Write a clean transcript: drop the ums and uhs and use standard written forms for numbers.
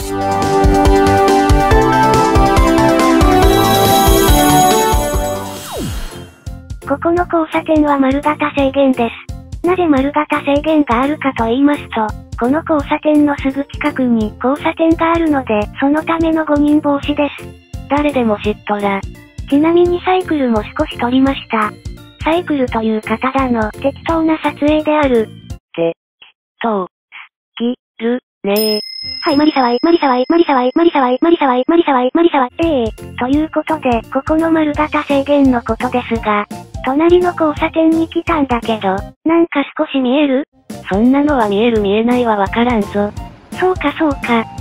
ここの交差点は丸型制限です。なぜ丸型制限があるかと言いますと、この交差点のすぐ近くに交差点があるので、そのための誤認防止です。 誰でも知っとら。 ちなみにサイクルも少し撮りました。サイクルという方の適当な撮影である。 適当。きるねー。 はい、マリサワイ。ということで、ここの丸型制限のことですが、隣の交差点に来たんだけど、なんか少し見える？ そんなのは見える見えないはわからんぞ。 そうか。